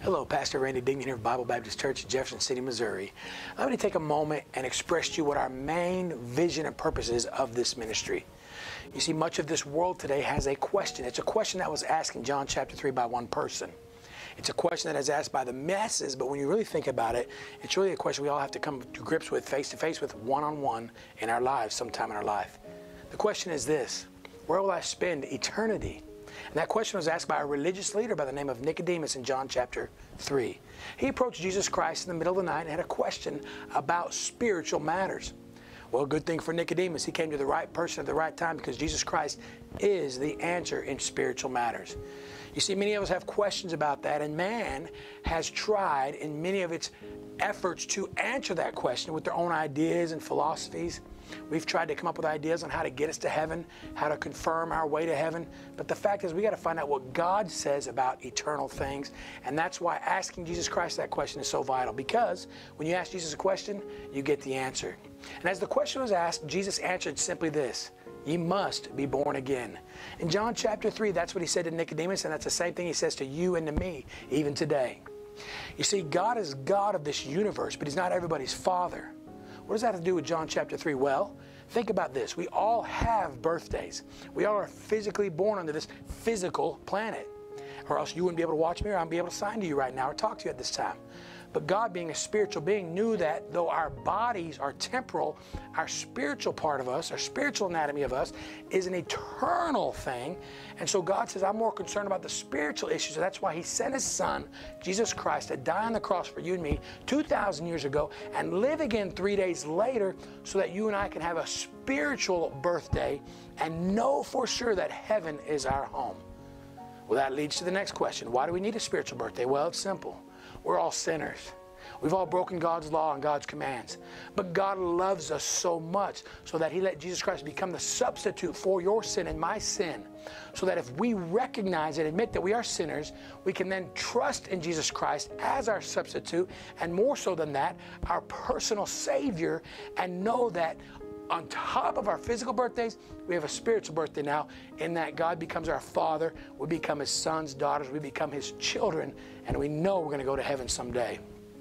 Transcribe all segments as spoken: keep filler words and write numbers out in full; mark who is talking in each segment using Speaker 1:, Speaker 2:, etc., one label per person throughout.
Speaker 1: Hello, Pastor Randy Dignan here of Bible Baptist Church in Jefferson City, Missouri. Let me take a moment and express to you what our main vision and purpose is of this ministry. You see, much of this world today has a question. It's a question that was asked in John chapter three by one person. It's a question that is asked by the masses, but when you really think about it, it's really a question we all have to come to grips with, face-to-face with, one-on-one in our lives, sometime in our life. The question is this: where will I spend eternity? And that question was asked by a religious leader by the name of Nicodemus in John chapter three. He approached Jesus Christ in the middle of the night and had a question about spiritual matters. Well, good thing for Nicodemus, he came to the right person at the right time, because Jesus Christ is the answer in spiritual matters. You see, many of us have questions about that, and man has tried in many of its efforts to answer that question with their own ideas and philosophies. We've tried to come up with ideas on how to get us to heaven, how to confirm our way to heaven. But the fact is, we got to find out what God says about eternal things. And that's why asking Jesus Christ that question is so vital, because when you ask Jesus a question, you get the answer. And as the question was asked, Jesus answered simply this: ye must be born again. In John chapter three, that's what he said to Nicodemus, and that's the same thing he says to you and to me, even today. You see, God is God of this universe, but he's not everybody's father. What does that have to do with John chapter three? Well, think about this. We all have birthdays. We all are physically born onto this physical planet. Or else you wouldn't be able to watch me, or I wouldn't be able to sign to you right now or talk to you at this time. But God, being a spiritual being, knew that though our bodies are temporal, our spiritual part of us, our spiritual anatomy of us, is an eternal thing. And so God says, I'm more concerned about the spiritual issues. So that's why he sent his son, Jesus Christ, to die on the cross for you and me two thousand years ago and live again three days later, so that you and I can have a spiritual birthday and know for sure that heaven is our home. Well, that leads to the next question. Why do we need a spiritual birthday? Well, it's simple. We're all sinners. We've all broken God's law and God's commands. But God loves us so much so that he let Jesus Christ become the substitute for your sin and my sin. So that if we recognize and admit that we are sinners, we can then trust in Jesus Christ as our substitute, and more so than that, our personal Savior, and know that on top of our physical birthdays, we have a spiritual birthday now, in that God becomes our Father. We become his sons, daughters. We become his children, and we know we're going to go to heaven someday.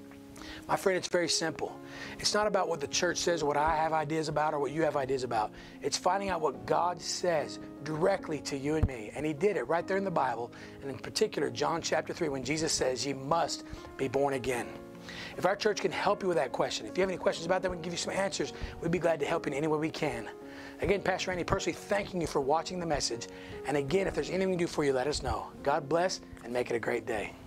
Speaker 1: My friend, it's very simple. It's not about what the church says, or what I have ideas about, or what you have ideas about. It's finding out what God says directly to you and me. And he did it right there in the Bible, and in particular, John chapter three, when Jesus says, ye must be born again. If our church can help you with that question, if you have any questions about that, we can give you some answers. We'd be glad to help you in any way we can. Again, Pastor Randy, personally thanking you for watching the message. And again, if there's anything we can do for you, let us know. God bless, and make it a great day.